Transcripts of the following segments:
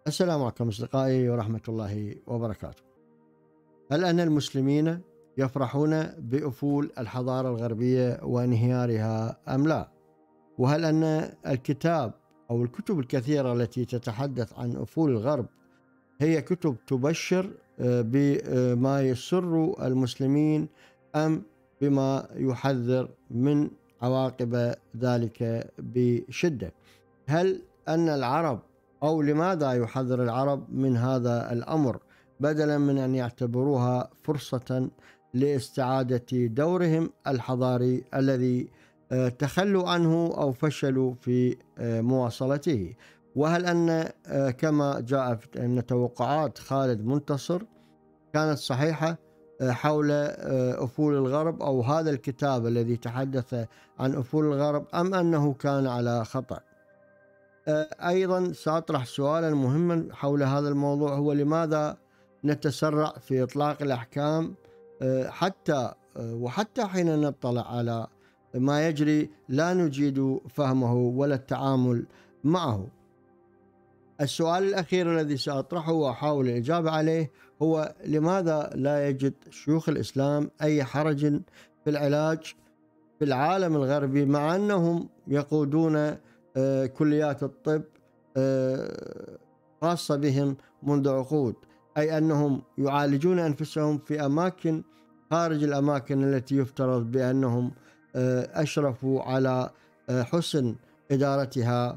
السلام عليكم أصدقائي ورحمة الله وبركاته. هل أن المسلمين يفرحون بأفول الحضارة الغربية وانهيارها أم لا؟ وهل أن الكتاب أو الكتب الكثيرة التي تتحدث عن أفول الغرب هي كتب تبشر بما يسر المسلمين أم بما يحذر من عواقب ذلك بشدة؟ هل أن العرب أو لماذا يحذر العرب من هذا الأمر بدلا من أن يعتبروها فرصة لاستعادة دورهم الحضاري الذي تخلوا عنه أو فشلوا في مواصلته؟ وهل أن كما جاء أن توقعات خالد منتصر كانت صحيحة حول أفول الغرب أو هذا الكتاب الذي تحدث عن أفول الغرب أم أنه كان على خطأ؟ أيضا سأطرح سؤالا مهما حول هذا الموضوع، هو لماذا نتسرع في إطلاق الأحكام وحتى حين نطلع على ما يجري لا نجيد فهمه ولا التعامل معه. السؤال الأخير الذي سأطرحه وأحاول الإجابة عليه هو لماذا لا يجد شيوخ الإسلام أي حرج في العلاج في العالم الغربي مع أنهم يقودون كليات الطب خاصة بهم منذ عقود، أي أنهم يعالجون أنفسهم في أماكن خارج الأماكن التي يفترض بأنهم أشرفوا على حسن إدارتها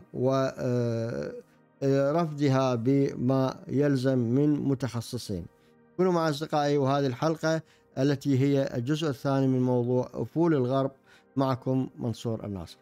ورفضها بما يلزم من متخصصين. كونوا مع أصدقائي وهذه الحلقة التي هي الجزء الثاني من موضوع أفول الغرب. معكم منصور الناصر.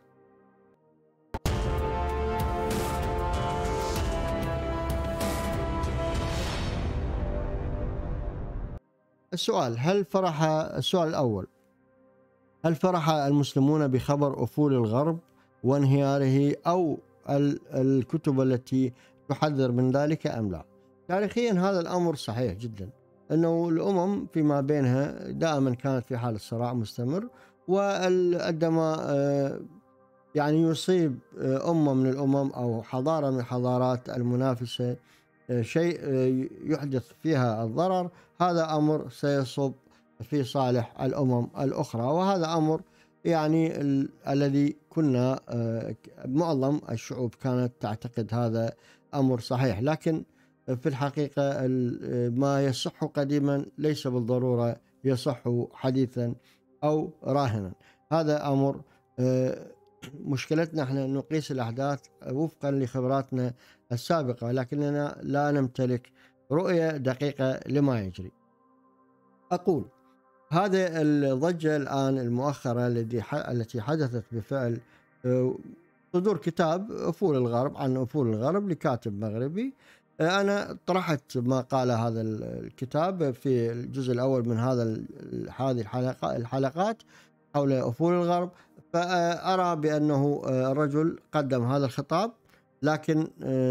السؤال الأول: هل فرح المسلمون بخبر أفول الغرب وانهياره أو الكتب التي تحذر من ذلك أم لا؟ تاريخيا هذا الأمر صحيح جدا، أنه الأمم فيما بينها دائما كانت في حالة صراع مستمر، وعندما يعني يصيب أمة من الأمم أو حضارة من الحضارات المنافسة شيء يحدث فيها الضرر، هذا أمر سيصب في صالح الأمم الأخرى، وهذا أمر يعني الذي كنا معظم الشعوب كانت تعتقد هذا أمر صحيح، لكن في الحقيقة ما يصح قديما ليس بالضرورة يصح حديثا أو راهنا. هذا أمر مشكلتنا احنا نقيس الأحداث وفقا لخبراتنا السابقة، لكننا لا نمتلك رؤية دقيقة لما يجري. أقول هذه الضجة الآن المؤخرة التي حدثت بفعل صدور كتاب أفول الغرب عن أفول الغرب لكاتب مغربي. أنا طرحت ما قال هذا الكتاب في الجزء الأول من هذه الحلقات حول أفول الغرب، فأرى بأنه الرجل قدم هذا الخطاب، لكن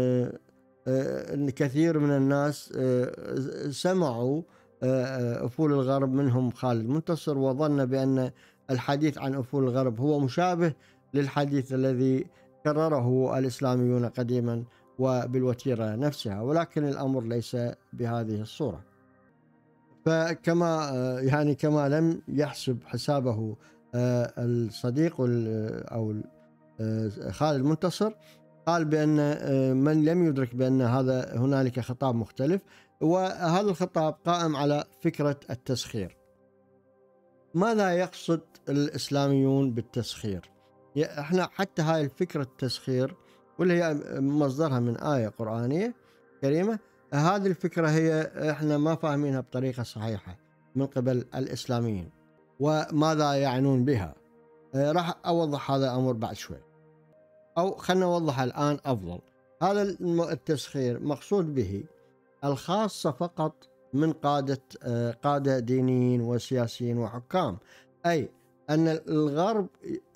كثير من الناس سمعوا أفول الغرب منهم خالد منتصر وظن بأن الحديث عن أفول الغرب هو مشابه للحديث الذي كرره الإسلاميون قديما وبالوتيرة نفسها، ولكن الأمر ليس بهذه الصورة. فكما كما لم يحسب حسابه الصديق أو خالد منتصر، قال بأن من لم يدرك بأن هنالك خطاب مختلف، وهذا الخطاب قائم على فكرة التسخير. ماذا يقصد الإسلاميون بالتسخير؟ احنا حتى هاي الفكرة التسخير واللي هي مصدرها من آية قرآنية كريمة، هذه الفكرة هي احنا ما فاهمينها بطريقة صحيحة من قبل الإسلاميين وماذا يعنون بها. راح أوضح هذا الأمر بعد شوي، أو خلنا نوضح الآن أفضل. هذا التسخير مقصود به الخاصة فقط من قادة دينيين وسياسيين وحكام، أي أن الغرب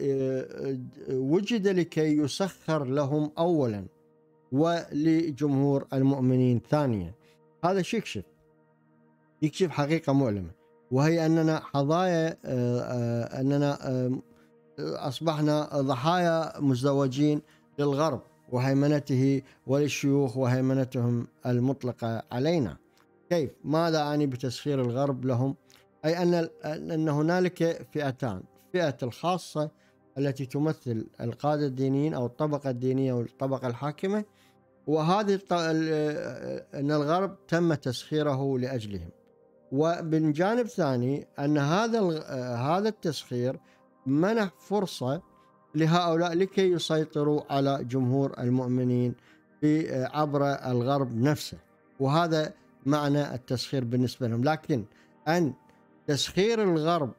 وجد لكي يسخر لهم أولا ولجمهور المؤمنين ثانيا. هذا شيء يكشف حقيقة مؤلمة، وهي أننا حظايا، أننا أصبحنا ضحايا مزدوجين للغرب، وهيمنته وللشيوخ وهيمنتهم المطلقة علينا. كيف؟ ماذا أعني بتسخير الغرب لهم؟ أي أن هنالك فئتان، فئة الخاصة التي تمثل القادة الدينيين أو الطبقة الدينية والطبقة الحاكمة، وهذه أن الغرب تم تسخيره لأجلهم. ومن جانب ثاني أن هذا التسخير منح فرصة لهؤلاء لكي يسيطروا على جمهور المؤمنين عبر الغرب نفسه، وهذا معنى التسخير بالنسبة لهم. لكن أن تسخير الغرب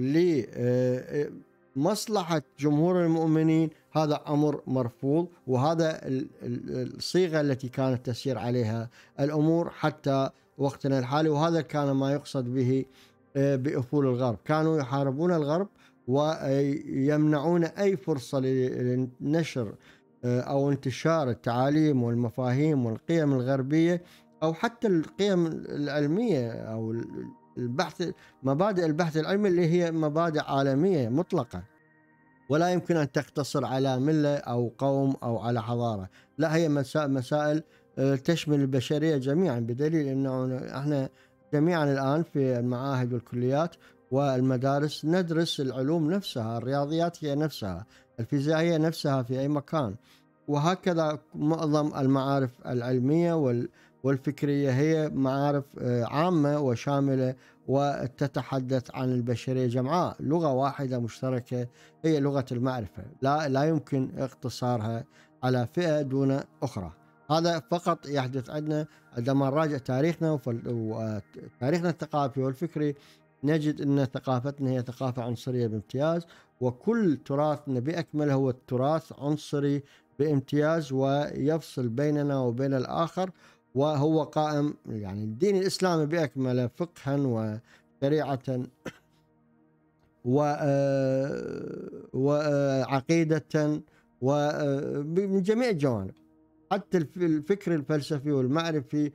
لمصلحة جمهور المؤمنين هذا أمر مرفوض، وهذا الصيغة التي كانت تسير عليها الأمور حتى وقتنا الحالي، وهذا كان ما يقصد به بأفول الغرب. كانوا يحاربون الغرب ويمنعون أي فرصة لنشر أو انتشار التعاليم والمفاهيم والقيم الغربية، أو حتى القيم العلمية أو مبادئ البحث العلمي اللي هي مبادئ عالمية مطلقة، ولا يمكن أن تقتصر على ملة أو قوم أو على حضارة. لا، هي مسائل تشمل البشرية جميعا، بدليل أنه احنا جميعا الآن في المعاهد والكليات والمدارس ندرس العلوم نفسها، الرياضيات هي نفسها، الفيزياء هي نفسها في أي مكان، وهكذا معظم المعارف العلمية والفكرية هي معارف عامة وشاملة وتتحدث عن البشرية جمعاء. لغة واحدة مشتركة هي لغة المعرفة، لا يمكن اقتصارها على فئة دون أخرى. هذا فقط يحدث عندنا عندما نراجع تاريخنا وتاريخنا الثقافي والفكري، نجد أن ثقافتنا هي ثقافة عنصرية بامتياز، وكل تراثنا بأكمله هو التراث عنصري بامتياز، ويفصل بيننا وبين الآخر، وهو قائم يعني الدين الإسلامي بأكمله فقها وشريعة وعقيدة ومن جميع الجوانب، حتى الفكر الفلسفي والمعرفي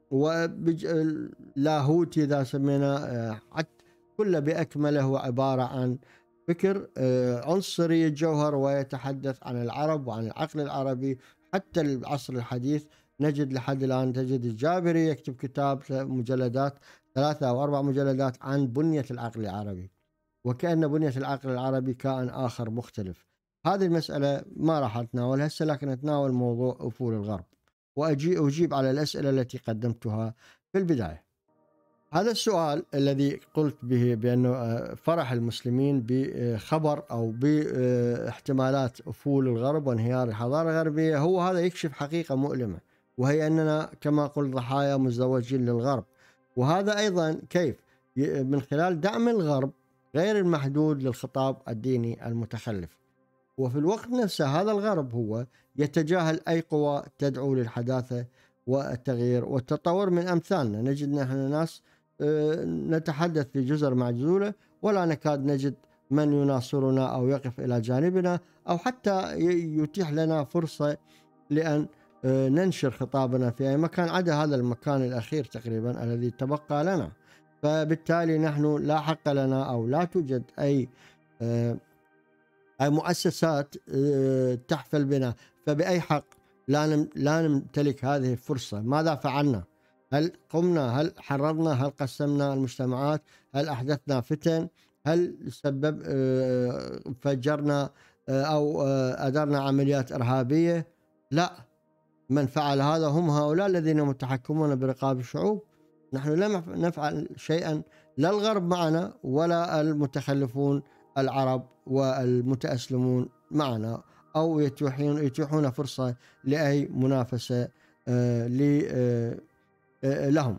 واللاهوتي إذا سمينا، حتى كله بأكمله هو عبارة عن فكر عنصري الجوهر، ويتحدث عن العرب وعن العقل العربي. حتى العصر الحديث نجد لحد الآن تجد الجابري يكتب كتاب مجلدات 3 أو 4 مجلدات عن بنية العقل العربي، وكأن بنية العقل العربي كائن آخر مختلف. هذه المسألة ما راح أتناولها هسه، لكن أتناول موضوع أفول الغرب وأجيب على الأسئلة التي قدمتها في البداية. هذا السؤال الذي قلت به بأنه فرح المسلمين بخبر أو باحتمالات أفول الغرب وانهيار الحضارة الغربية، هو هذا يكشف حقيقة مؤلمة، وهي أننا كما قلت ضحايا مزدوجين للغرب. وهذا أيضا كيف؟ من خلال دعم الغرب غير المحدود للخطاب الديني المتخلف. وفي الوقت نفسه هذا الغرب هو يتجاهل أي قوى تدعو للحداثة والتغيير والتطور من أمثالنا. نجد نحن ناس نتحدث في جزر معزولة، ولا نكاد نجد من يناصرنا أو يقف إلى جانبنا، أو حتى يتيح لنا فرصة لأن ننشر خطابنا في أي مكان عدا هذا المكان الأخير تقريبا الذي تبقى لنا. فبالتالي نحن لا حق لنا أو لا توجد أي مؤسسات تحفل بنا، فبأي حق لا نمتلك هذه الفرصة؟ ماذا فعلنا؟ هل قمنا؟ هل حررنا؟ هل قسمنا المجتمعات؟ هل أحدثنا فتن؟ هل فجرنا أو أدرنا عمليات إرهابية؟ لا، من فعل هذا هم هؤلاء الذين متحكمون برقاب الشعوب. نحن لم نفعل شيئا، لا الغرب معنا ولا المتخلفون العرب والمتأسلمون معنا، أو يتيحون فرصة لأي منافسة لهم.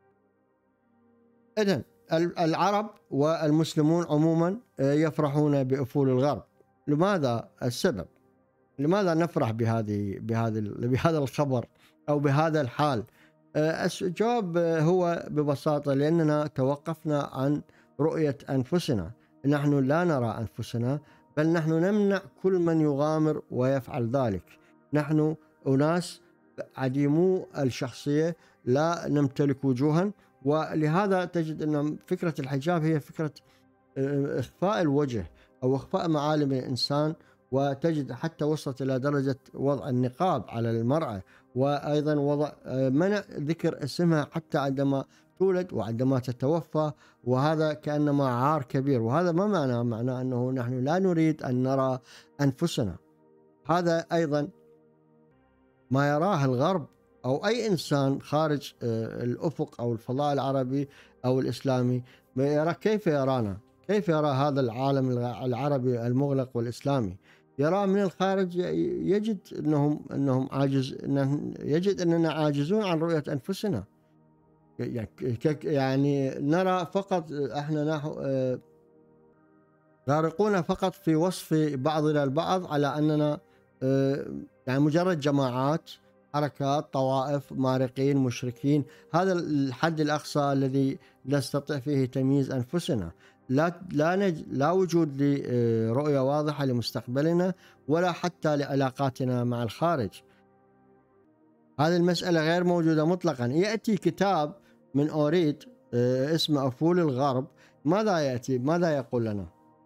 إذن العرب والمسلمون عموما يفرحون بأفول الغرب. لماذا؟ السبب لماذا نفرح بهذا الخبر أو بهذا الحال؟ الجواب هو ببساطة لأننا توقفنا عن رؤية أنفسنا. نحن لا نرى أنفسنا، بل نحن نمنع كل من يغامر ويفعل ذلك. نحن أناس عديمو الشخصية، لا نمتلك وجوها، ولهذا تجد أن فكرة الحجاب هي فكرة إخفاء الوجه أو إخفاء معالم الإنسان وتجد حتى وصلت إلى درجة وضع النقاب على المرأة، وأيضا وضع منع ذكر اسمها حتى عندما تولد وعندما تتوفى، وهذا كأنما عار كبير. وهذا ما معناه أنه نحن لا نريد أن نرى أنفسنا. هذا أيضا ما يراه الغرب أو أي إنسان خارج الأفق أو الفضاء العربي أو الإسلامي، يرى كيف يرانا، كيف يرى هذا العالم العربي المغلق والإسلامي. يرى من الخارج، يجد أنهم يجد أننا عاجزون عن رؤية أنفسنا. يعني نرى فقط احنا غارقون فقط في وصف بعضنا البعض على أننا يعني مجرد جماعات، حركات، طوائف، مارقين، مشركين. هذا الحد الأقصى الذي نستطيع فيه تمييز أنفسنا. لا وجود لرؤية واضحة لمستقبلنا ولا حتى لعلاقاتنا مع الخارج. هذه المسألة غير موجودة مطلقا. يأتي كتاب من أوريد اسمه أفول الغرب، ماذا يأتي؟ ماذا يقول لنا؟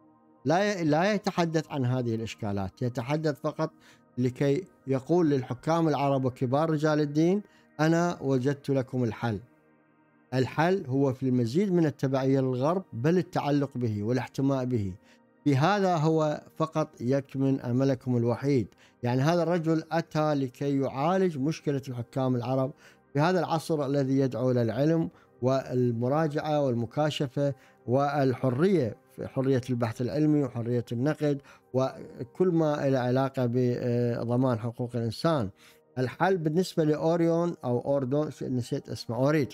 لا يتحدث عن هذه الإشكالات، يتحدث فقط لكي يقول للحكام العرب وكبار رجال الدين: أنا وجدت لكم الحل. الحل هو في المزيد من التبعية للغرب، بل التعلق به والاحتماء به. في هذا هو فقط يكمن أملكم الوحيد. يعني هذا الرجل أتى لكي يعالج مشكلة الحكام العرب في هذا العصر الذي يدعو إلى العلم والمراجعة والمكاشفة والحرية، حرية البحث العلمي وحرية النقد وكل ما إلى علاقة بضمان حقوق الإنسان. الحل بالنسبة لأوريون أو أوردون، نسيت اسمه، أوريد،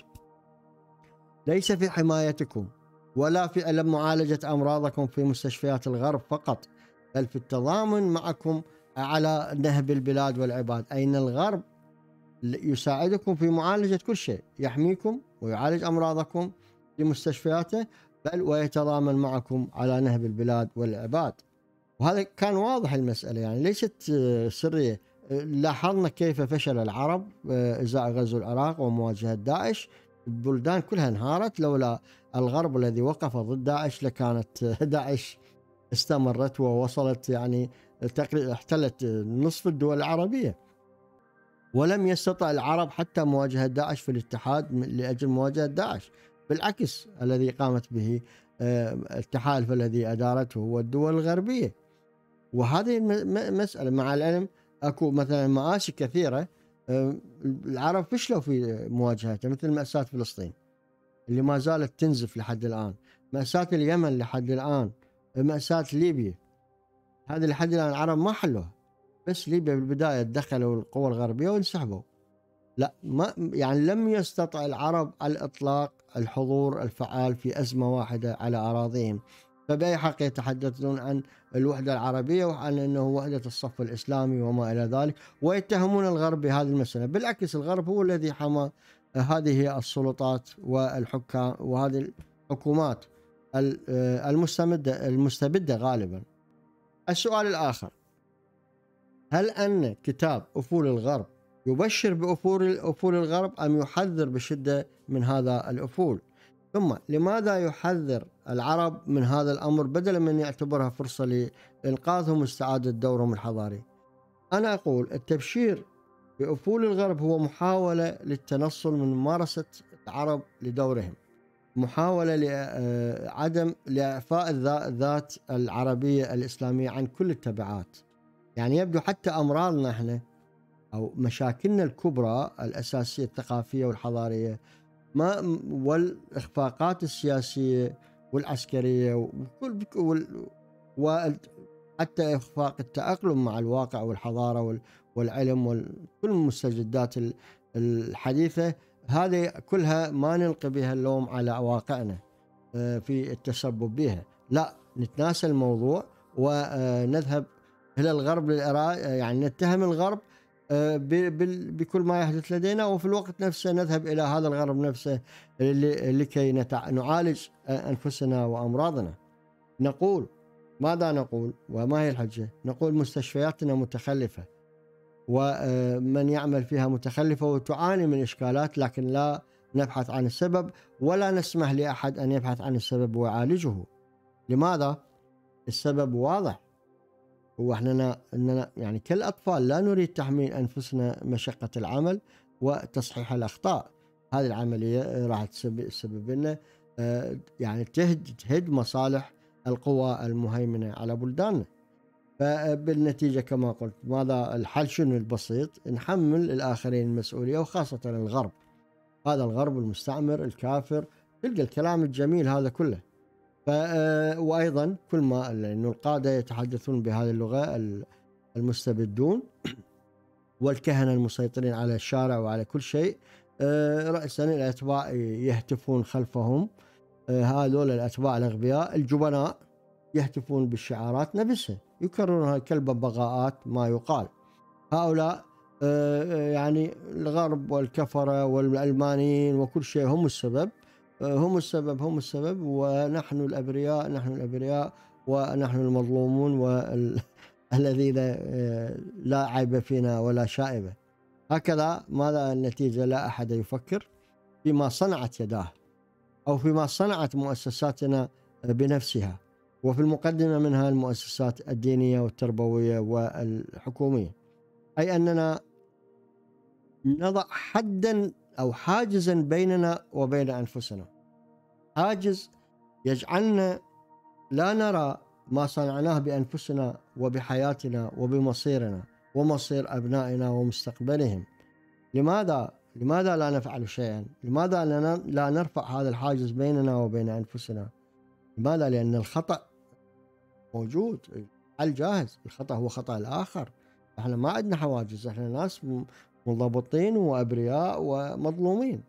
ليس في حمايتكم ولا في معالجة أمراضكم في مستشفيات الغرب فقط، بل في التضامن معكم على نهب البلاد والعباد. أين الغرب يساعدكم في معالجة كل شيء، يحميكم ويعالج أمراضكم في مستشفياته، بل ويتضامن معكم على نهب البلاد والعباد. وهذا كان واضح المسألة، يعني ليست سرية. لاحظنا كيف فشل العرب إزاء غزو العراق ومواجهة داعش. البلدان كلها انهارت لولا الغرب الذي وقف ضد داعش، لكانت داعش استمرت ووصلت يعني تقريبا احتلت نصف الدول العربية. ولم يستطع العرب حتى مواجهة داعش في الاتحاد لأجل مواجهة داعش، بالعكس الذي قامت به التحالف الذي أدارته هو الدول الغربية. وهذه مسألة مع العلم أكو مثلا مآسي كثيرة العرب فشلوا في مواجهتها، مثل مأساة فلسطين اللي ما زالت تنزف لحد الآن، مأساة اليمن لحد الآن، مأساة ليبيا، هذه لحد الآن العرب ما حلوها. بس ليبيا بالبداية دخلوا القوى الغربية وانسحبوا. لا، ما يعني لم يستطع العرب على الإطلاق الحضور الفعال في أزمة واحدة على أراضيهم. فبأي حق يتحدثون عن الوحدة العربية وعن أنه وحدة الصف الإسلامي وما إلى ذلك، ويتهمون الغرب بهذه المسألة؟ بالعكس، الغرب هو الذي حمى هذه السلطات والحكام وهذه الحكومات المستبدة غالبا. السؤال الآخر: هل أن كتاب أفول الغرب يبشر بأفول الغرب أم يحذر بشدة من هذا الأفول؟ ثم لماذا يحذر العرب من هذا الأمر بدلا من يعتبرها فرصة لإنقاذهم واستعادة دورهم الحضاري؟ أنا أقول التبشير بأفول الغرب هو محاولة للتنصل من ممارسة العرب لدورهم، محاولة لعدم لإعفاء الذات العربية الإسلامية عن كل التبعات. يعني يبدو حتى أمراضنا احنا أو مشاكلنا الكبرى الأساسية الثقافية والحضارية والإخفاقات السياسية والعسكرية وحتى إخفاق التأقلم مع الواقع والحضارة والعلم وكل المستجدات الحديثة، هذه كلها ما نلقي بها اللوم على واقعنا في التسبب بها. لا، نتناسى الموضوع ونذهب إلى الغرب يعني نتهم الغرب بكل ما يحدث لدينا، وفي الوقت نفسه نذهب إلى هذا الغرب نفسه لكي نعالج أنفسنا وأمراضنا. نقول ماذا نقول وما هي الحجة؟ نقول مستشفياتنا متخلفة ومن يعمل فيها متخلفة وتعاني من إشكالات، لكن لا نبحث عن السبب ولا نسمح لأحد أن يبحث عن السبب ويعالجه. لماذا؟ السبب واضح. واحنا اننا يعني كالاطفال لا نريد تحميل انفسنا مشقه العمل وتصحيح الاخطاء. هذه العمليه راح تسبب لنا يعني تهد مصالح القوى المهيمنه على بلداننا. فبالنتيجه كما قلت، ماذا الحل؟ شنو البسيط؟ نحمل الاخرين المسؤوليه، وخاصه الغرب، هذا الغرب المستعمر الكافر، تلقى الكلام الجميل هذا كله. وايضا كل ما انه القاده يتحدثون بهذه اللغه، المستبدون والكهنه المسيطرين على الشارع وعلى كل شيء، راسا الاتباع يهتفون خلفهم. هذول الاتباع الاغبياء الجبناء يهتفون بالشعارات نفسها، يكررونها كالببغاءات ما يقال. هؤلاء يعني الغرب والكفره والعلمانيين وكل شيء هم السبب، هم السبب، ونحن الأبرياء، نحن الأبرياء، ونحن المظلومون والذين لا عيب فينا ولا شائبة. هكذا ماذا النتيجة؟ لا أحد يفكر فيما صنعت يداه أو فيما صنعت مؤسساتنا بنفسها، وفي المقدمة منها المؤسسات الدينية والتربوية والحكومية. أي أننا نضع حدا أو حاجزا بيننا وبين أنفسنا، حاجز يجعلنا لا نرى ما صنعناه بأنفسنا وبحياتنا وبمصيرنا ومصير أبنائنا ومستقبلهم. لماذا لا نفعل شيئا؟ لماذا لا نرفع هذا الحاجز بيننا وبين أنفسنا؟ لماذا؟ لأن الخطأ موجود، الحل جاهز. الخطأ هو خطأ الآخر، احنا ما عندنا حواجز، احنا ناس منضبطين وأبرياء ومظلومين.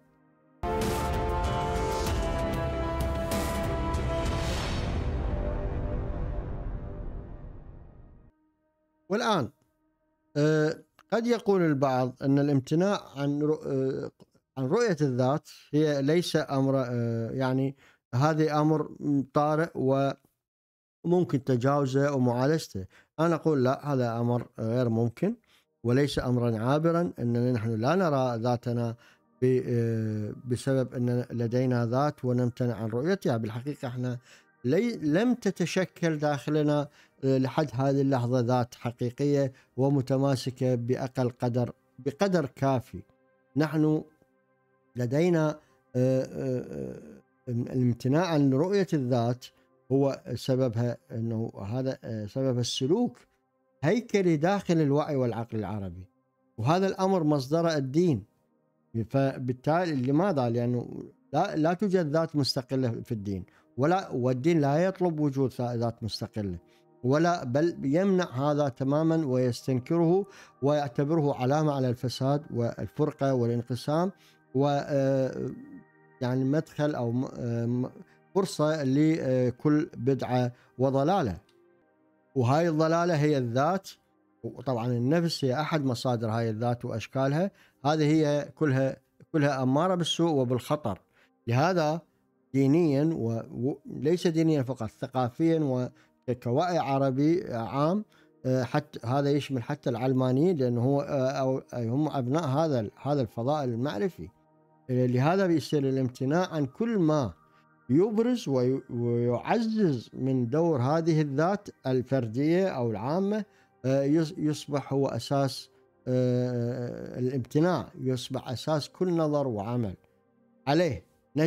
والآن قد يقول البعض أن الامتناع عن رؤية الذات هي ليس أمر يعني هذه أمر طارئ وممكن تجاوزه ومعالجته. أنا أقول لا، هذا أمر غير ممكن وليس أمرا عابرا أننا نحن لا نرى ذاتنا بسبب أن لدينا ذات ونمتنع عن رؤيتها. بالحقيقة احنا لم تتشكل داخلنا لحد هذه اللحظة ذات حقيقية ومتماسكة بقدر كافي. نحن لدينا الامتناع عن رؤية الذات هو سببها أنه هذا سبب السلوك هيكلي داخل الوعي والعقل العربي، وهذا الأمر مصدر الدين. فبالتالي لماذا؟ لأنه لا توجد ذات مستقلة في الدين، والدين لا يطلب وجود ذات مستقلة، بل يمنع هذا تماما ويستنكره ويعتبره علامة على الفساد والفرقة والانقسام، و يعني مدخل أو فرصة لكل بدعة وضلالة. وهاي الضلالة هي الذات، وطبعا النفس هي أحد مصادر هاي الذات وأشكالها. هذه هي كلها أمارة بالسوء وبالخطر. لهذا دينيا، وليس دينيا فقط، ثقافيا وكوعي عربي عام، حتى هذا يشمل حتى العلمانيين، لأنه هم أبناء هذا الفضاء المعرفي. لهذا بيصير الامتناع عن كل ما يبرز ويعزز من دور هذه الذات الفردية أو العامة، يصبح هو أساس الامتناع، يصبح أساس كل نظر وعمل عليه.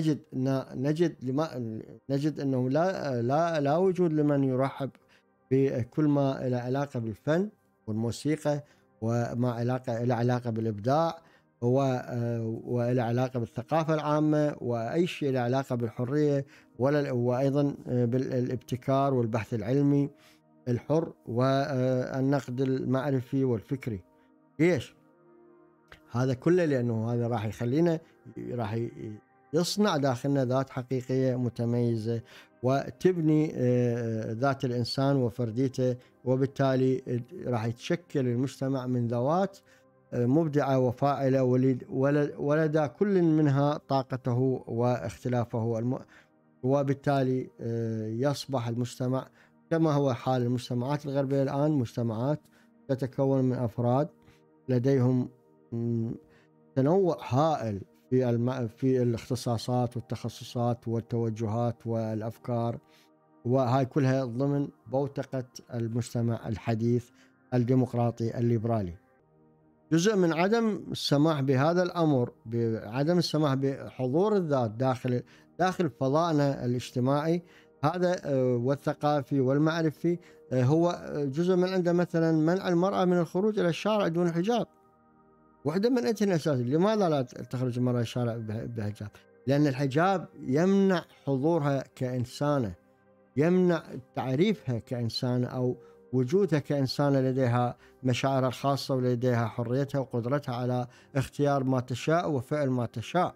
نجد أنه لا وجود لمن يرحب بكل ما له علاقة بالفن والموسيقى، وما له علاقة بالإبداع، وله علاقة بالثقافة العامة، وأي شيء له علاقة بالحرية، وأيضا بالابتكار والبحث العلمي الحر والنقد المعرفي والفكري. ليش؟ هذا كله لأنه هذا راح يصنع داخلنا ذات حقيقية متميزة، وتبني ذات الإنسان وفرديته، وبالتالي راح يتشكل المجتمع من ذوات مبدعة وفاعلة، ولدى كل منها طاقته واختلافه، وبالتالي يصبح المجتمع كما هو حال المجتمعات الغربية الآن، مجتمعات تتكون من أفراد لديهم تنوع هائل في الاختصاصات والتخصصات والتوجهات والأفكار، وهاي كلها ضمن بوتقة المجتمع الحديث الديمقراطي الليبرالي. جزء من عدم السماح بهذا الأمر، بعدم السماح بحضور الذات داخل فضائنا الاجتماعي هذا والثقافي والمعرفي، هو جزء من عنده مثلا منع المرأة من الخروج إلى الشارع دون حجاب. واحدة من أنت الأساسية، لماذا لا تخرج المرأة الشارع بحجاب؟ لأن الحجاب يمنع حضورها كإنسانة، يمنع تعريفها كإنسانة أو وجودها كإنسانة لديها مشاعرها الخاصة ولديها حريتها وقدرتها على اختيار ما تشاء وفعل ما تشاء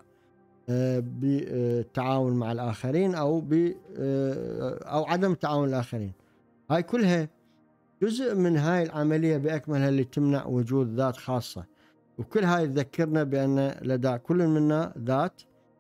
بالتعاون مع الآخرين أو عدم التعاون الآخرين. هاي كلها جزء من هاي العملية بأكملها اللي تمنع وجود ذات خاصة. وكل هاي تذكرنا بأن لدى كل منا ذات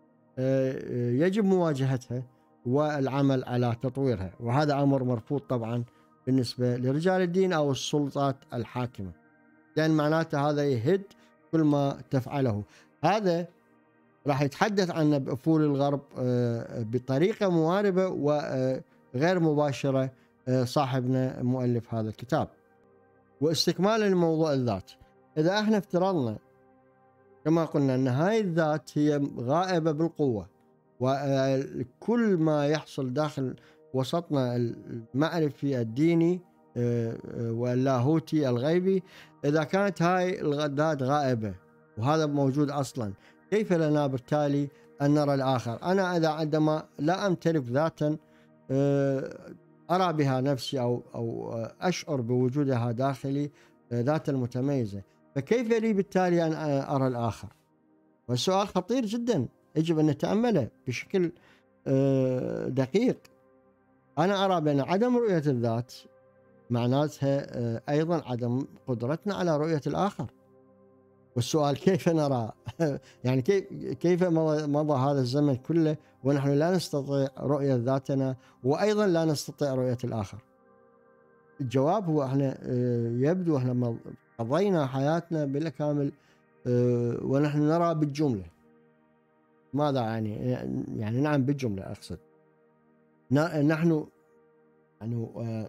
يجب مواجهتها والعمل على تطويرها، وهذا أمر مرفوض طبعا بالنسبة لرجال الدين أو السلطات الحاكمة، لأن معناته هذا يهد كل ما تفعله. هذا راح يتحدث عنه بأفول الغرب بطريقة مواربة وغير مباشرة صاحبنا مؤلف هذا الكتاب. واستكمالا لموضوع الذات، إذا احنا افترضنا كما قلنا أن هاي الذات هي غائبة بالقوة، وكل ما يحصل داخل وسطنا المعرفي الديني واللاهوتي الغيبي، إذا كانت هاي الذات غائبة وهذا موجود أصلا، كيف لنا بالتالي أن نرى الآخر؟ أنا إذا عندما لا أمتلك ذاتا أرى بها نفسي أو أشعر بوجودها داخلي ذات المتميزة، فكيف لي بالتالي أن أرى الآخر؟ والسؤال خطير جدا يجب أن نتأمله بشكل دقيق. أنا أرى بأن عدم رؤية الذات معناتها أيضا عدم قدرتنا على رؤية الآخر. والسؤال كيف نرى؟ يعني كيف مضى هذا الزمن كله ونحن لا نستطيع رؤية ذاتنا وأيضا لا نستطيع رؤية الآخر؟ الجواب هو احنا يبدو احنا قضينا حياتنا بالكامل ونحن نرى بالجملة. ماذا يعني نعم بالجملة أقصد نحن يعني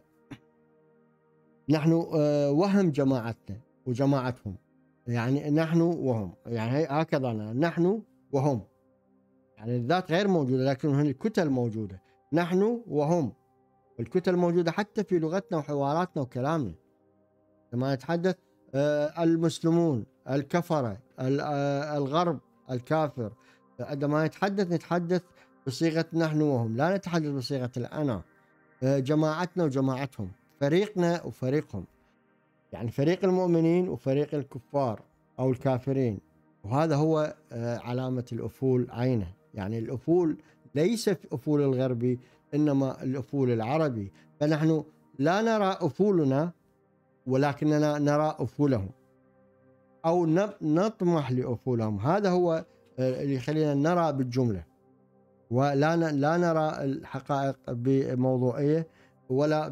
نحن وهم جماعتنا وجماعتهم، يعني نحن وهم، يعني هكذا نحن وهم، يعني الذات غير موجودة لكن هن الكتل موجودة، نحن وهم، الكتل موجودة حتى في لغتنا وحواراتنا وكلامنا. لما نتحدث المسلمون، الكفرة، الغرب، الكافر، عندما نتحدث بصيغة نحن وهم، لا نتحدث بصيغة الأنا. جماعتنا وجماعتهم، فريقنا وفريقهم، يعني فريق المؤمنين وفريق الكفار أو الكافرين. وهذا هو علامة الأفول عينه. يعني الأفول ليس في أفول الغربي إنما الأفول العربي، فنحن لا نرى أفولنا ولكننا نرى أفولهم أو نطمح لأفولهم. هذا هو اللي يخلينا نرى بالجملة ولا نرى الحقائق بموضوعية ولا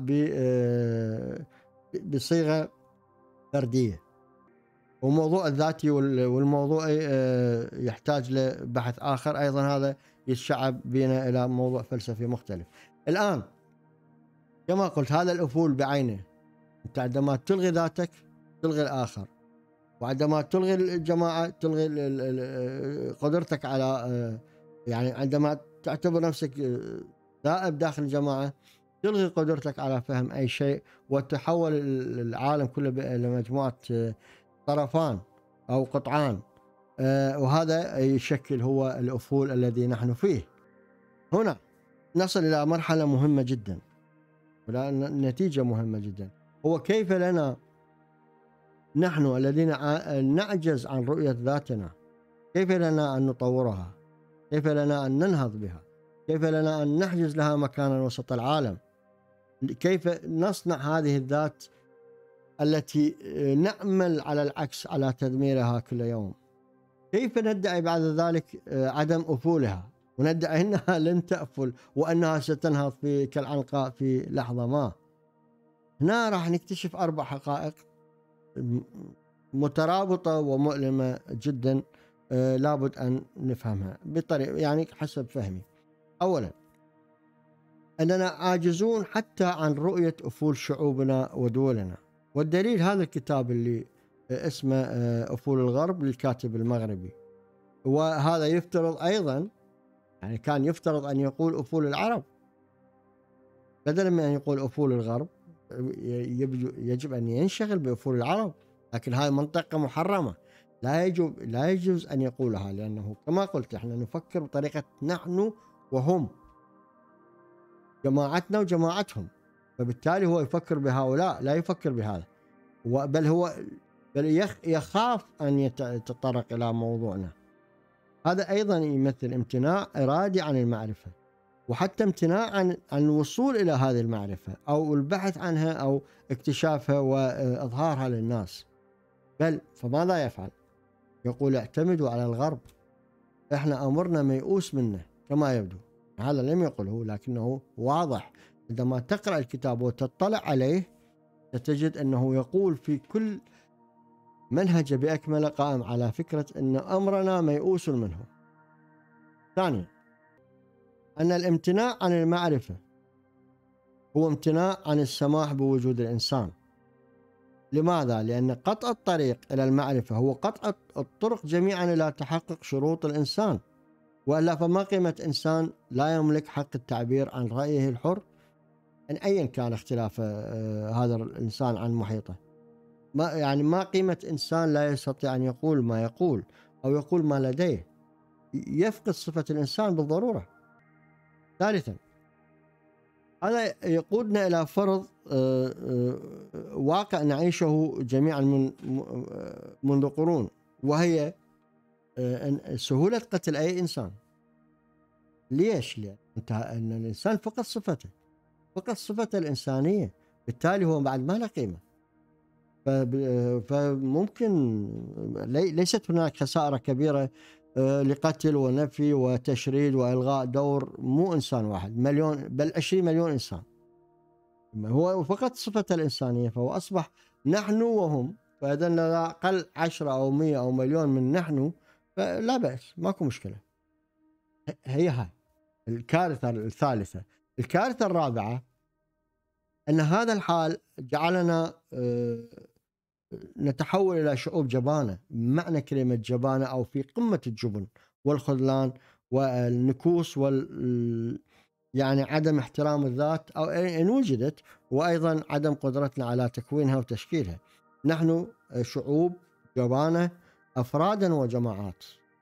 بصيغة فردية. وموضوع الذاتي والموضوعي يحتاج لبحث آخر أيضا، هذا يتشعب بنا إلى موضوع فلسفي مختلف. الآن كما قلت هذا الأفول بعينه، أنت عندما تلغي ذاتك تلغي الآخر، وعندما تلغي الجماعة تلغي قدرتك على يعني عندما تعتبر نفسك ذائب داخل الجماعة تلغي قدرتك على فهم أي شيء وتحول العالم كله إلى مجموعة طرفان أو قطعان، وهذا يشكل هو الأفول الذي نحن فيه. هنا نصل إلى مرحلة مهمة جدا ولا نتيجة مهمة جدا، هو كيف لنا نحن الذين نعجز عن رؤية ذاتنا، كيف لنا أن نطورها، كيف لنا أن ننهض بها، كيف لنا أن نحجز لها مكانا وسط العالم، كيف نصنع هذه الذات التي نأمل على العكس على تدميرها كل يوم. كيف ندعي بعد ذلك عدم أفولها وندعي أنها لن تأفل وأنها ستنهض كالعنقاء في لحظة ما. هنا راح نكتشف 4 حقائق مترابطة ومؤلمة جدا لابد أن نفهمها بطريقة يعني حسب فهمي. أولا، أننا عاجزون حتى عن رؤية أفول شعوبنا ودولنا. والدليل هذا الكتاب اللي اسمه أفول الغرب للكاتب المغربي، وهذا يفترض أيضا، يعني كان يفترض أن يقول أفول العرب بدلا من أن يقول أفول الغرب. يجب أن ينشغل بأفول العرب، لكن هاي منطقة محرمة، لا يجوز أن يقولها، لأنه كما قلت احنا نفكر بطريقة نحن وهم، جماعتنا وجماعتهم، فبالتالي هو يفكر بهؤلاء لا يفكر بهذا، بل يخاف أن يتطرق إلى موضوعنا. هذا أيضا يمثل امتناع إرادي عن المعرفة، وحتى امتناع عن الوصول إلى هذه المعرفة أو البحث عنها أو اكتشافها وإظهارها للناس. بل فماذا يفعل؟ يقول اعتمدوا على الغرب، احنا أمرنا ميؤوس منه كما يبدو. هذا لم يقله لكنه واضح، عندما تقرأ الكتاب وتطلع عليه ستجد أنه يقول في كل منهج بأكمله قائم على فكرة أن أمرنا ميؤوس منه. ثانيا، أن الامتناع عن المعرفة هو امتناع عن السماح بوجود الإنسان. لماذا؟ لأن قطع الطريق إلى المعرفة هو قطع الطرق جميعا إلى تحقق شروط الإنسان، وإلا فما قيمة إنسان لا يملك حق التعبير عن رأيه الحر أن أيا كان اختلاف هذا الإنسان عن محيطه. ما قيمة إنسان لا يستطيع أن يقول ما يقول أو يقول ما لديه، يفقد صفة الإنسان بالضرورة. ثالثا، هذا يقودنا إلى فرض واقع نعيشه جميعا منذ قرون، وهي سهولة قتل أي إنسان. ليش؟ لأن الإنسان فقد صفته الإنسانية، بالتالي هو بعد ما له قيمة. فممكن ليست هناك خسارة كبيرة لقتل ونفي وتشريد وإلغاء دور مو إنسان واحد، مليون بل 20 مليون إنسان. هو فقط صفة الإنسانية، فهو أصبح نحن وهم، فإذا لا أقل 10 أو 100 أو مليون من نحن فلا بأس، ماكو مشكلة. هاي الكارثة الثالثة. الكارثة الرابعة أن هذا الحال جعلنا نتحول إلى شعوب جبانة، معنى كلمة جبانة، أو في قمة الجبن والخذلان والنكوص يعني عدم احترام الذات أو إن وجدت، وأيضا عدم قدرتنا على تكوينها وتشكيلها. نحن شعوب جبانة أفرادا وجماعات،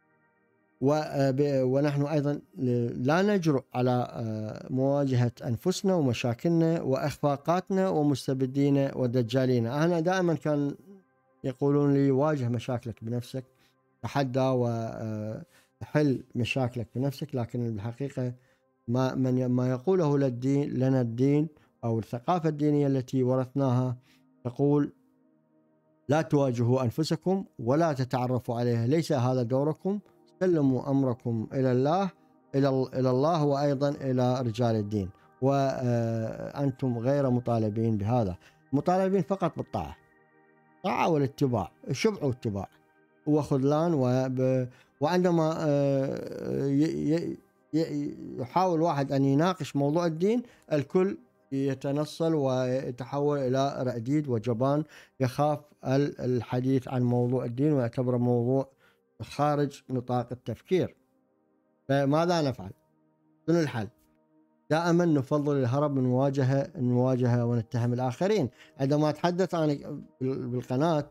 ونحن أيضا لا نجرؤ على مواجهة أنفسنا ومشاكلنا وإخفاقاتنا ومستبدين ودجالين. أنا دائما كان يقولون لي واجه مشاكلك بنفسك، تحدى وحل مشاكلك بنفسك، لكن الحقيقة ما يقوله لنا الدين أو الثقافة الدينية التي ورثناها تقول لا تواجهوا أنفسكم ولا تتعرفوا عليها، ليس هذا دوركم، سلموا أمركم إلى الله وأيضا إلى رجال الدين، وأنتم غير مطالبين بهذا، مطالبين فقط بالطاعة، طاعة والاتباع، شبع واتباع وخذلان. وعندما يحاول واحد أن يناقش موضوع الدين الكل يتنصل ويتحول إلى رأديد وجبان، يخاف الحديث عن موضوع الدين ويعتبره موضوع خارج نطاق التفكير. فماذا نفعل؟ شنو الحل؟ دائما نفضل الهرب من المواجهة ونتهم الآخرين. عندما أتحدث عن بالقناة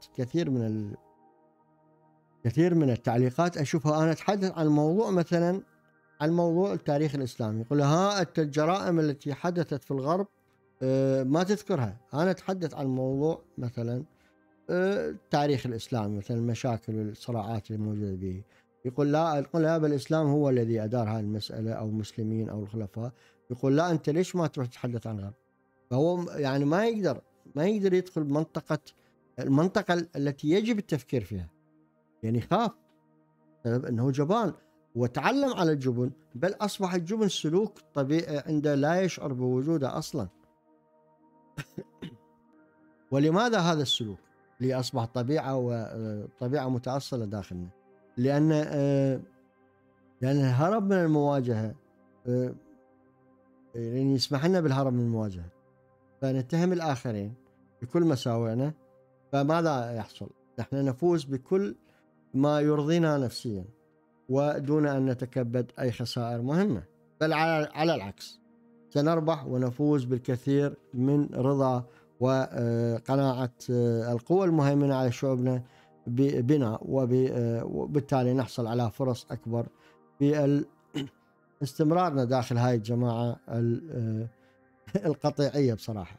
كثير من التعليقات أشوفها أنا أتحدث عن موضوع، مثلا عن موضوع التاريخ الإسلامي، يقول الجرائم التي حدثت في الغرب ما تذكرها. أنا أتحدث عن موضوع مثلا التاريخ الإسلامي، مثلا المشاكل والصراعات الموجودة به، يقول لا بالإسلام هو الذي أدار هذه المسألة أو المسلمين أو الخلفاء. يقول لا، أنت ليش ما تروح تتحدث عن الغرب؟ فهو يعني ما يقدر يدخل المنطقة التي يجب التفكير فيها، يعني خاف بسبب أنه جبان وتعلم على الجبن، بل أصبح الجبن سلوك طبيعي عنده لا يشعر بوجوده أصلا. ولماذا هذا السلوك اللي أصبح طبيعة متأصلة داخلنا؟ لأن الهرب من المواجهة لأن يسمح لنا بالهرب من المواجهة، فنتهم الآخرين بكل مساوئنا، فماذا يحصل؟ نحن نفوز بكل ما يرضينا نفسيا ودون أن نتكبد أي خسائر مهمة، بل على العكس سنربح ونفوز بالكثير من رضا وقناعة القوى المهيمنة على شعوبنا بنا، وبالتالي نحصل على فرص أكبر في استمرارنا داخل هاي الجماعة القطيعية بصراحة.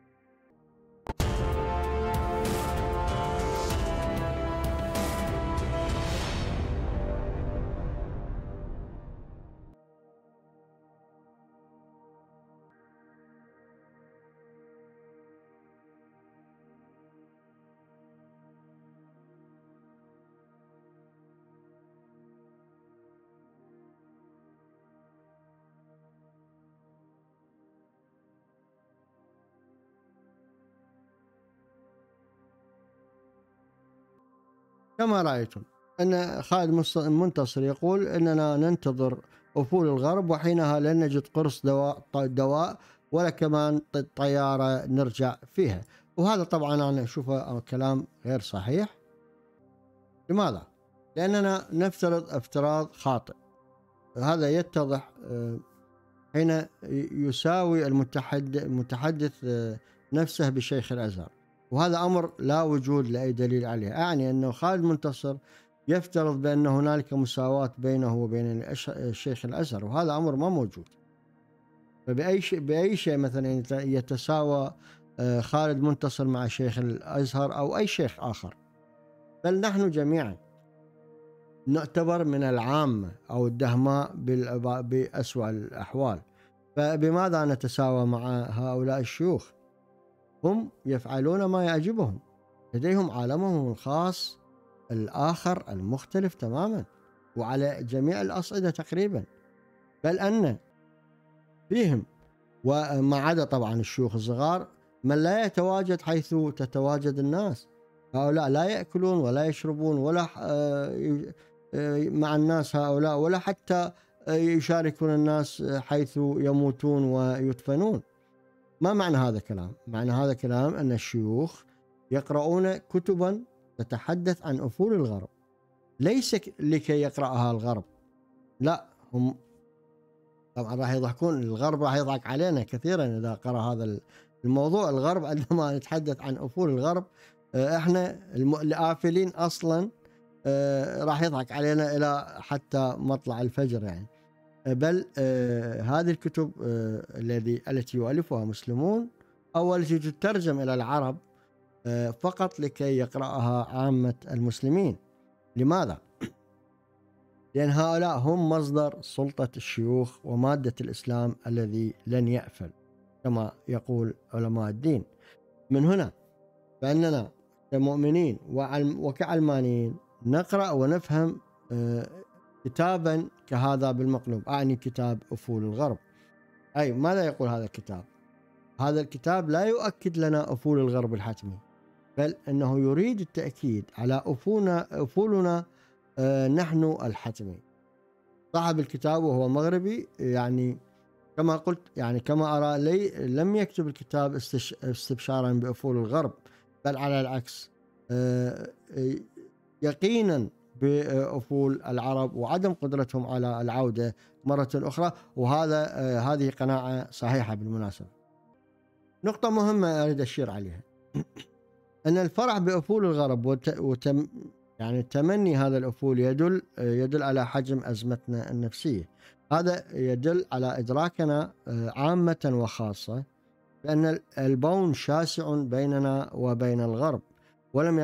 كما رأيتم أن خالد منتصر يقول أننا ننتظر أفول الغرب وحينها لن نجد قرص دواء ولا كمان طيارة نرجع فيها، وهذا طبعا أنا أشوفه كلام غير صحيح. لماذا؟ لأننا نفترض افتراض خاطئ. هذا يتضح حين يساوي المتحدث نفسه بشيخ الأزهر، وهذا أمر لا وجود لأي دليل عليه. أعني أنه خالد منتصر يفترض بأن هنالك مساواة بينه وبين الشيخ الأزهر، وهذا أمر ما موجود. بأي شيء مثلا يتساوى خالد منتصر مع شيخ الأزهر أو أي شيخ آخر، بل نحن جميعا نعتبر من العامة أو الدهماء بأسوأ الأحوال. فبماذا نتساوى مع هؤلاء الشيوخ؟ هم يفعلون ما يعجبهم، لديهم عالمهم الخاص الآخر المختلف تماما وعلى جميع الأصعدة تقريبا، بل أن فيهم وما عدا طبعا الشيوخ الصغار من لا يتواجد حيث تتواجد الناس. هؤلاء لا يأكلون ولا يشربون ولا مع الناس هؤلاء، ولا حتى يشاركون الناس حيث يموتون ويدفنون. ما معنى هذا الكلام؟ معنى هذا الكلام أن الشيوخ يقرؤون كتبا تتحدث عن أفول الغرب، ليس لكي يقرأها الغرب، لا، هم طبعا راح يضحكون، الغرب راح يضحك علينا كثيرا إذا قرأ هذا الموضوع. الغرب عندما نتحدث عن أفول الغرب احنا الآفلين أصلا راح يضحك علينا إلى حتى مطلع الفجر يعني. بل هذه الكتب التي يؤلفها مسلمون أو التي تترجم إلى العرب فقط لكي يقرأها عامة المسلمين. لماذا؟ لأن هؤلاء هم مصدر سلطة الشيوخ ومادة الإسلام الذي لن يأفل كما يقول علماء الدين. من هنا فإننا كمؤمنين وكعلمانيين نقرأ ونفهم كتابا كهذا بالمقلوب، أعني كتاب أفول الغرب. أي ماذا يقول هذا الكتاب؟ هذا الكتاب لا يؤكد لنا أفول الغرب الحتمي، بل أنه يريد التأكيد على أفولنا نحن الحتمي. صاحب الكتاب وهو مغربي يعني كما قلت، يعني كما أرى لم يكتب الكتاب استبشارا بأفول الغرب، بل على العكس يقينا بأفول العرب وعدم قدرتهم على العودة مرة أخرى، هذه قناعة صحيحة بالمناسبة. نقطة مهمة أريد أشير عليها أن الفرح بأفول الغرب يعني تمني هذا الأفول يدل على حجم أزمتنا النفسية. هذا يدل على إدراكنا عامة وخاصة بأن البون شاسع بيننا وبين الغرب، ولم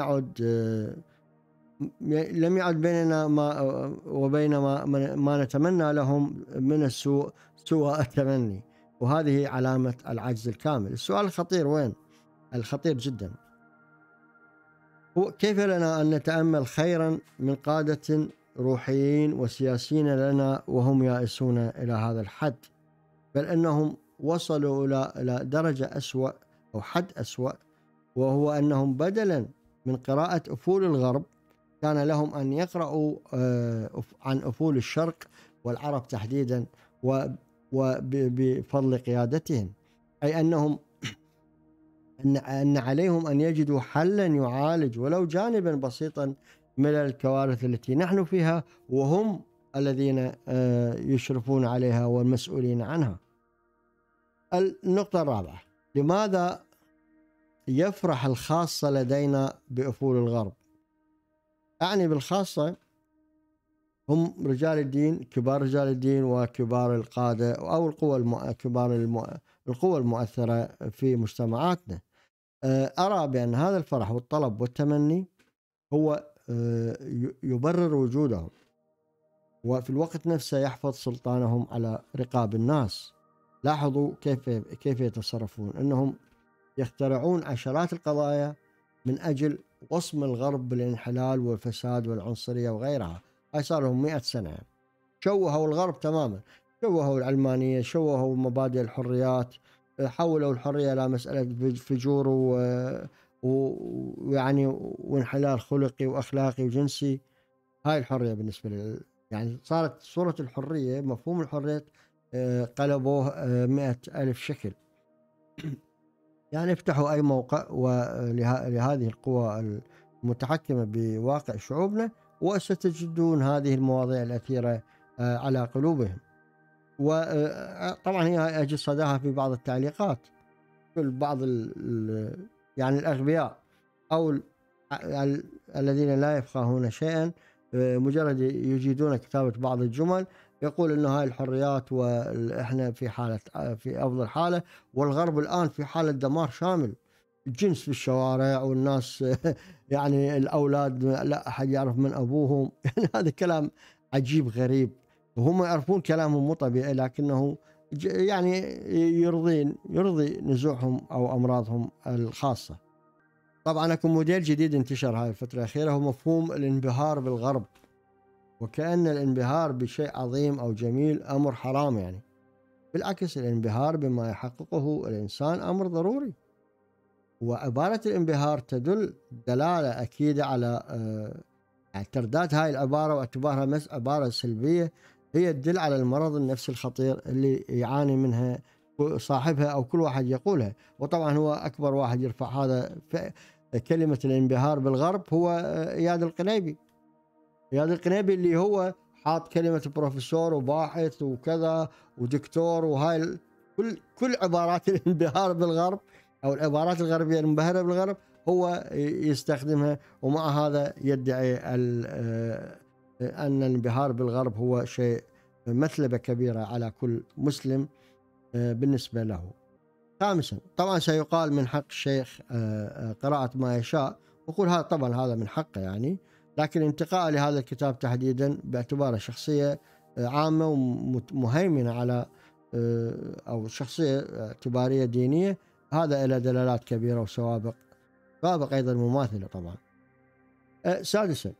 يعد بيننا وبين ما نتمنى لهم من السوء سوى التمني، وهذه علامة العجز الكامل. السؤال الخطير وين؟ الخطير جدا هو كيف لنا أن نتأمل خيرا من قادة روحيين وسياسيين لنا وهم يائسون إلى هذا الحد، بل أنهم وصلوا إلى درجة أسوأ أو حد أسوأ، وهو أنهم بدلا من قراءة أفول الغرب كان لهم أن يقرأوا عن أفول الشرق والعرب تحديدا، وبفضل قيادتهم، أي أن عليهم أن يجدوا حلا يعالج ولو جانبا بسيطا من الكوارث التي نحن فيها، وهم الذين يشرفون عليها والمسؤولين عنها. النقطة الرابعة: لماذا يفرح الخاصة لدينا بأفول الغرب؟ أعني بالخاصة هم رجال الدين، كبار رجال الدين وكبار القادة أو القوى المؤثرة في مجتمعاتنا. أرى بأن هذا الفرح والطلب والتمني هو يبرر وجودهم، وفي الوقت نفسه يحفظ سلطانهم على رقاب الناس. لاحظوا كيف يتصرفون، أنهم يخترعون عشرات القضايا من أجل وصم الغرب بالانحلال والفساد والعنصرية وغيرها. هاي صار لهم 100 سنة يعني. شوهوا الغرب تماما، شوهوا العلمانية، شوهوا مبادئ الحريات، حولوا الحرية إلى مسألة فجور ويعني وانحلال خلقي وأخلاقي وجنسي. هاي الحرية بالنسبة يعني صارت صورة الحرية، مفهوم الحرية قلبوه 100,000 شكل. يعني افتحوا أي موقع ولهذه القوى المتحكمة بواقع شعوبنا، وستجدون هذه المواضيع الأثيرة على قلوبهم. وطبعا هي أجد صداها في بعض التعليقات. بعض يعني الأغبياء أو الذين لا يفقهون شيئا، مجرد يجيدون كتابة بعض الجمل يقول إنه هاي الحريات وإحنا في أفضل حالة، والغرب الآن في حالة دمار شامل، الجنس في الشوارع والناس يعني الأولاد لا أحد يعرف من أبوهم. يعني هذا كلام عجيب غريب، وهم يعرفون كلامهم مو طبيعي، لكنه يعني يرضي نزوعهم أو أمراضهم الخاصة. طبعا اكو موديل جديد انتشر هاي الفترة الأخيرة، هو مفهوم الانبهار بالغرب، وكأن الانبهار بشيء عظيم أو جميل أمر حرام. يعني بالعكس، الانبهار بما يحققه الإنسان أمر ضروري. وعبارة الانبهار تدل دلالة أكيدة على يعني ترداد هاي العبارة واعتبارها عبارة سلبية، هي تدل على المرض النفسي الخطير اللي يعاني منها صاحبها أو كل واحد يقولها. وطبعا هو أكبر واحد يرفع هذا كلمة الانبهار بالغرب هو إياد القنيبي. إياد القنيبي اللي هو حاط كلمة بروفيسور وباحث وكذا ودكتور، وهاي كل عبارات الانبهار بالغرب أو العبارات الغربية المنبهرة بالغرب هو يستخدمها، ومع هذا يدعي أن الانبهار بالغرب هو شيء مثلبة كبيرة على كل مسلم بالنسبة له. خامسا، طبعا سيقال من حق الشيخ قراءة ما يشاء، وقول هذا طبعا هذا من حقه يعني، لكن انتقاء لهذا الكتاب تحديدا باعتباره شخصية عامة ومهيمنة على أو شخصية اعتبارية دينية، هذا إلى دلالات كبيرة وسوابق أيضا مماثلة طبعا. سادسا،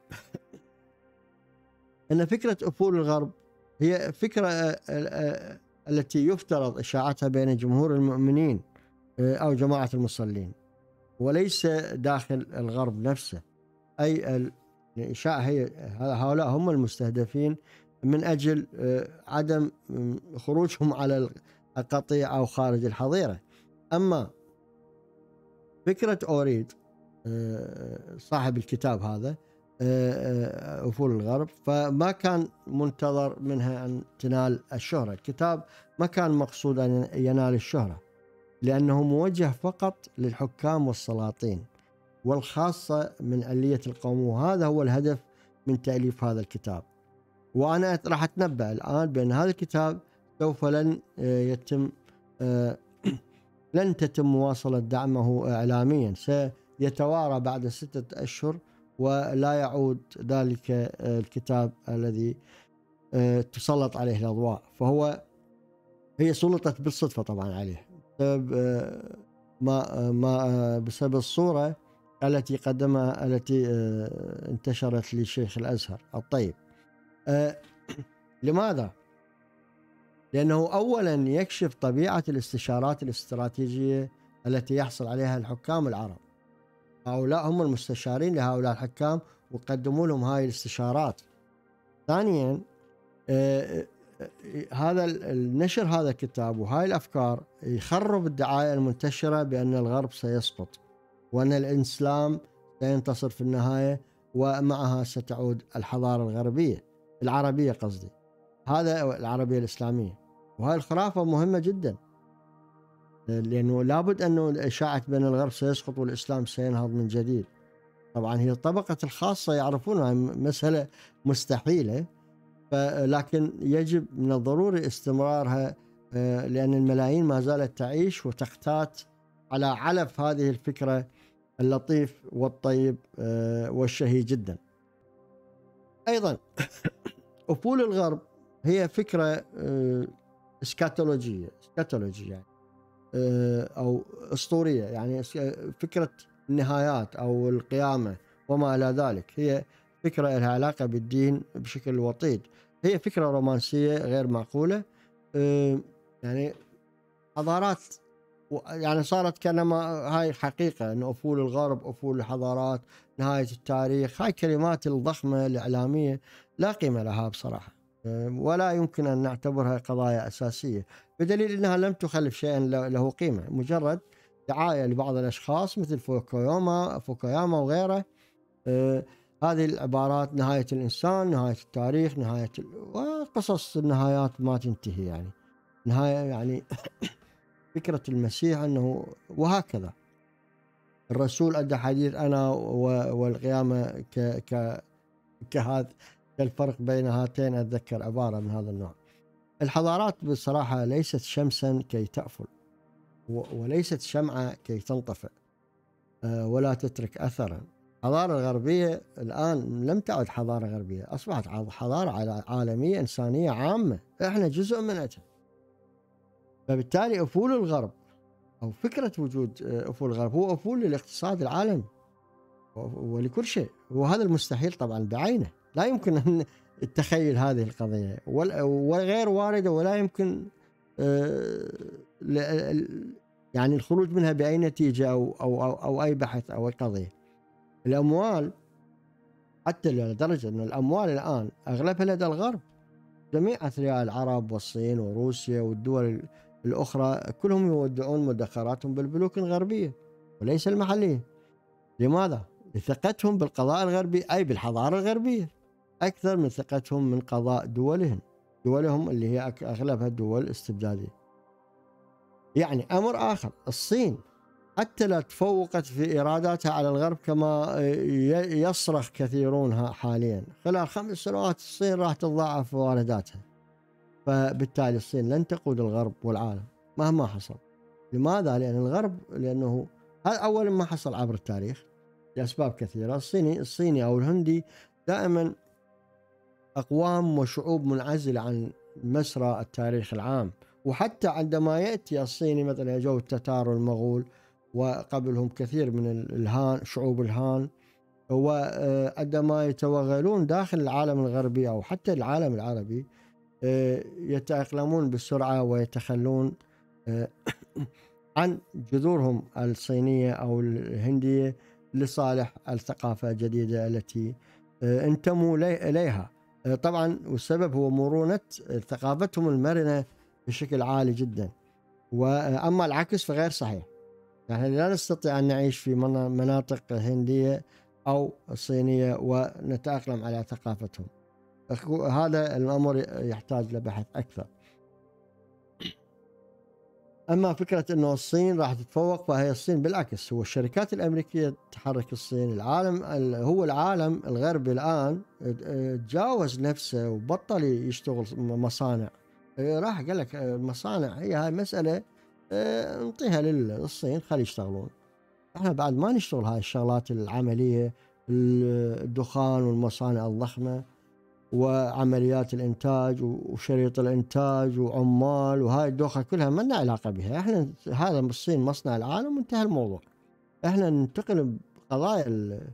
أن فكرة أفول الغرب هي فكرة التي يفترض إشاعتها بين جمهور المؤمنين أو جماعة المصلين، وليس داخل الغرب نفسه. أي الإشاعة هي هؤلاء هم المستهدفين من أجل عدم خروجهم على القطيع أو خارج الحظيرة. أما فكرة أوريد صاحب الكتاب هذا أفول الغرب، فما كان منتظر منها أن تنال الشهرة. الكتاب ما كان مقصود أن ينال الشهرة، لأنه موجه فقط للحكام والسلاطين والخاصة من علية القوم، وهذا هو الهدف من تأليف هذا الكتاب. وأنا راح أتنبأ الآن بأن هذا الكتاب سوف لن تتم مواصلة دعمه إعلاميا، سيتوارى بعد 6 أشهر ولا يعود ذلك الكتاب الذي تسلط عليه الأضواء. هي سلطت بالصدفة طبعا عليه بسبب الصورة التي قدمها، التي انتشرت لشيخ الأزهر الطيب. لماذا؟ لأنه أولا يكشف طبيعة الاستشارات الاستراتيجية التي يحصل عليها الحكام العرب. هؤلاء هم المستشارين لهؤلاء الحكام وقدموا لهم هاي الاستشارات. ثانيا هذا النشر هذا الكتاب وهاي الأفكار يخرب الدعاية المنتشرة بأن الغرب سيسقط وأن الإسلام سينتصر في النهاية ومعها ستعود الحضارة الغربية العربية قصدي، هذا العربية الإسلامية. وهاي الخرافة مهمة جدا، لأنه لابد أنه إشاعة بأن الغرب سيسقط والإسلام سينهض من جديد. طبعا هي الطبقة الخاصة يعرفونها مسألة مستحيلة، لكن يجب من الضروري استمرارها، لأن الملايين ما زالت تعيش وتقتات على علف هذه الفكرة اللطيف والطيب والشهي جدا. أيضا أفول الغرب هي فكرة اسكاتولوجية يعني أو أسطورية، يعني فكرة النهايات أو القيامة وما إلى ذلك. هي فكرة لها علاقة بالدين بشكل وطيد، هي فكرة رومانسية غير معقولة. يعني حضارات يعني صارت كأنما هاي حقيقة، أن أفول الغرب أفول الحضارات نهاية التاريخ، هاي كلمات الضخمة الإعلامية لا قيمة لها بصراحة، ولا يمكن أن نعتبرها قضايا أساسية، بدليل أنها لم تخلف شيئا له قيمة، مجرد دعاية لبعض الأشخاص مثل فوكوياما وغيره. هذه العبارات نهاية الإنسان، نهاية التاريخ، وقصص النهايات ما تنتهي، يعني نهاية يعني فكرة المسيح أنه وهكذا. الرسول أدى حديث أنا والقيامة كهذا الفرق بين هاتين، أتذكر عبارة من هذا النوع. الحضارات بصراحة ليست شمسا كي تأفل، وليست شمعة كي تنطفئ ولا تترك أثرا. الحضارة الغربية الآن لم تعد حضارة غربية، أصبحت حضارة عالمية إنسانية عامة، إحنا جزء منها. فبالتالي أفول الغرب أو فكرة وجود أفول الغرب هو أفول للاقتصاد العالمي ولكل شيء، وهذا المستحيل طبعا بعينه، لا يمكن أن تخيل هذه القضية وغير واردة، ولا يمكن يعني الخروج منها بأي نتيجة أو أي بحث أو أي قضية. الأموال حتى لدرجة أن الأموال الآن أغلبها لدى الغرب، جميع أثرياء العرب والصين وروسيا والدول الأخرى كلهم يودعون مدخراتهم بالبنوك الغربية وليس المحلية. لماذا؟ لثقتهم بالقضاء الغربي أي بالحضارة الغربية أكثر من ثقتهم من قضاء دولهم اللي هي أغلبها دول استبدادية. يعني أمر آخر، الصين حتى لا تفوقت في إيراداتها على الغرب كما يصرخ كثيرون حاليا، خلال 5 سنوات الصين راح تضاعف وارداتها، فبالتالي الصين لن تقود الغرب والعالم مهما حصل. لماذا؟ لأن الغرب، لأنه هذا أولا ما حصل عبر التاريخ لأسباب كثيرة. الصيني أو الهندي دائما أقوام وشعوب منعزلة عن مسرى التاريخ العام، وحتى عندما يأتي الصيني مثلا جو التتار والمغول وقبلهم كثير من شعوب الهان، وعندما يتوغلون داخل العالم الغربي أو حتى العالم العربي يتأقلمون بسرعة ويتخلون عن جذورهم الصينية أو الهندية لصالح الثقافة الجديدة التي انتموا إليها. طبعا والسبب هو مرونة ثقافتهم المرنة بشكل عالي جدا، وأما العكس فغير صحيح. يعني لا نستطيع أن نعيش في مناطق هندية أو صينية ونتأقلم على ثقافتهم، هذا الأمر يحتاج لبحث أكثر. أما فكرة أنه الصين راح تتفوق، فهي الصين بالعكس، هو الشركات الأمريكية تحرك الصين. هو العالم الغربي الآن تجاوز نفسه وبطل يشتغل مصانع، راح قال لك المصانع هاي مسألة نعطيها للصين خلي يشتغلون، احنا بعد ما نشتغل هاي الشغلات العملية، الدخان والمصانع الضخمة وعمليات الإنتاج وشريط الإنتاج وعمال وهاي الدوخة كلها ما لنا علاقة بها. احنا هذا الصين مصنع العالم وانتهى الموضوع. احنا ننتقل بقضايا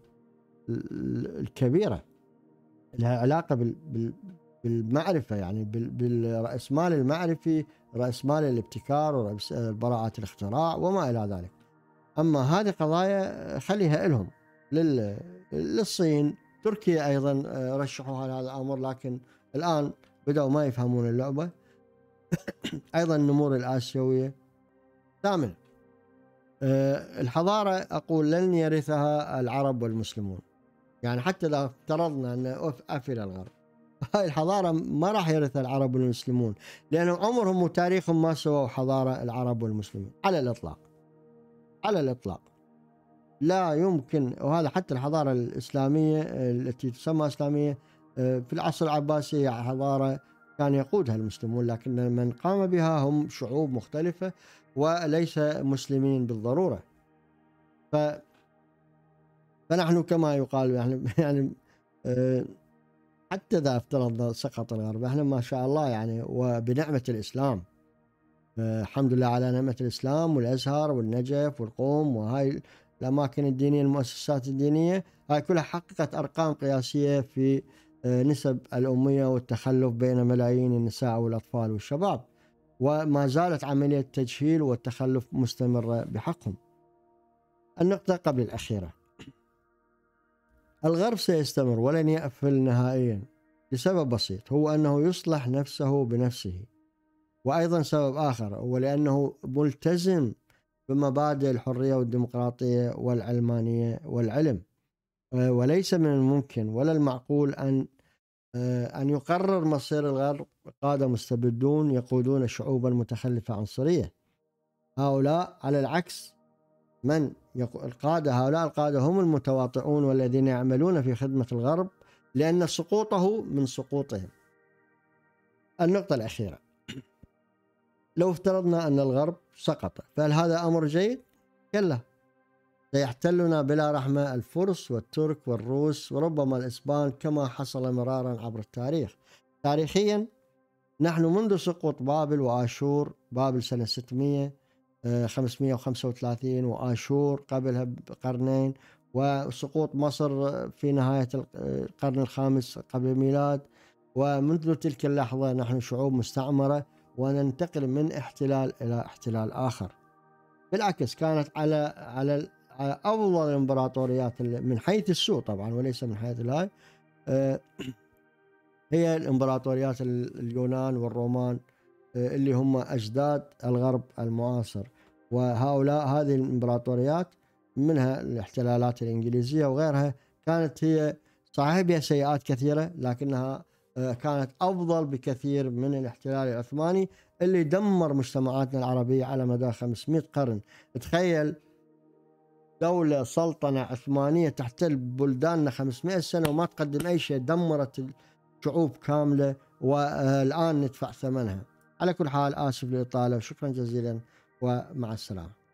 الكبيرة لها علاقة بالمعرفة، يعني بالرأسمال المعرفي، رأسمال الابتكار وبراءة الاختراع وما إلى ذلك. أما هذه قضايا خليها لهم للصين. تركيا أيضا رشحوا هذا الأمر، لكن الآن بدأوا ما يفهمون اللعبة. أيضا النمور الآسيوية. ثامنا، الحضارة أقول لن يرثها العرب والمسلمون. يعني حتى إذا افترضنا أن أفل الغرب، هاي الحضارة ما راح يرثها العرب والمسلمون، لأنهم عمرهم وتاريخهم ما سووا حضارة العرب والمسلمين على الإطلاق، على الإطلاق لا يمكن. وهذا حتى الحضارة الإسلامية التي تسمى إسلامية في العصر العباسي حضارة كان يقودها المسلمون، لكن من قام بها هم شعوب مختلفة وليس مسلمين بالضرورة. فنحن كما يقال يعني حتى إذا افترضنا سقط الغرب، احنا ما شاء الله يعني وبنعمة الإسلام، الحمد لله على نعمة الإسلام والأزهر والنجف والقوم وهاي الأماكن الدينية، المؤسسات الدينية، هاي كلها حققت أرقام قياسية في نسب الأمية والتخلف بين ملايين النساء والأطفال والشباب، وما زالت عملية التجهيل والتخلف مستمرة بحقهم. النقطة قبل الأخيرة، الغرب سيستمر ولن يقفل نهائيا لسبب بسيط، هو أنه يصلح نفسه بنفسه، وأيضا سبب آخر هو لأنه ملتزم بمبادئ الحرية والديمقراطية والعلمانية والعلم، وليس من الممكن ولا المعقول أن يقرر مصير الغرب قادة مستبدون يقودون شعوبا متخلفة عنصرية. هؤلاء على العكس، هؤلاء القادة هم المتواطئون والذين يعملون في خدمة الغرب، لأن سقوطه من سقوطهم. النقطة الأخيرة، لو افترضنا أن الغرب سقط، فهل هذا أمر جيد؟ كلا، سيحتلنا بلا رحمة الفرس والترك والروس وربما الإسبان كما حصل مرارا عبر التاريخ. تاريخيا نحن منذ سقوط بابل وآشور، بابل سنة 535 وآشور قبلها بقرنين، وسقوط مصر في نهاية القرن الخامس قبل الميلاد، ومنذ تلك اللحظة نحن شعوب مستعمرة وننتقل من احتلال إلى احتلال آخر. بالعكس كانت على أفضل الإمبراطوريات من حيث السوء طبعا وليس من حيث الهاي، هي الإمبراطوريات اليونان والرومان اللي هم أجداد الغرب المعاصر، وهؤلاء هذه الإمبراطوريات منها الاحتلالات الإنجليزية وغيرها كانت هي صحيح بها سيئات كثيرة، لكنها كانت أفضل بكثير من الاحتلال العثماني اللي دمر مجتمعاتنا العربية على مدى 500 قرن. تخيل دولة سلطنة عثمانية تحتل بلداننا 500 سنة وما تقدم أي شيء، دمرت شعوب كاملة والآن ندفع ثمنها. على كل حال آسف للإطالة وشكرا جزيلا ومع السلامة.